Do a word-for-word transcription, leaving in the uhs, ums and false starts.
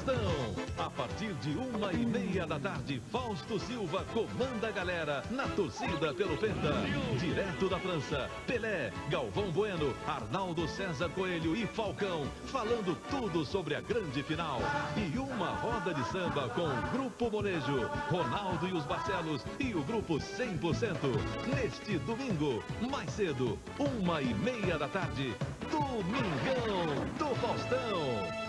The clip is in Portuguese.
Faustão. A partir de uma e meia da tarde, Fausto Silva comanda a galera na torcida pelo Penta. Direto da França, Pelé, Galvão Bueno, Arnaldo César Coelho e Falcão, falando tudo sobre a grande final. E uma roda de samba com o Grupo Molejo, Ronaldo e os Barcelos e o Grupo cem por cento. Neste domingo, mais cedo, uma e meia da tarde, Domingão do Faustão.